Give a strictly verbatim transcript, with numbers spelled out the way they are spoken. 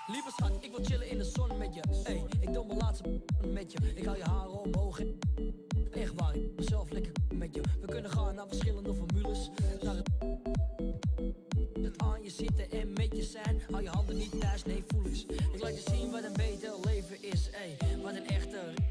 Lieve schat, ik wil chillen in de zon met je. Ey, ik doe mijn laatste met je. Ik hou je haren omhoog. Echt waar, ik ben zelf lekker met je. We kunnen gaan naar verschillende formules. Naar het, het aan je zitten en met je zijn. Hou je handen niet thuis, nee voel eens. Ik laat je zien wat een beter leven is. Ey, wat een echte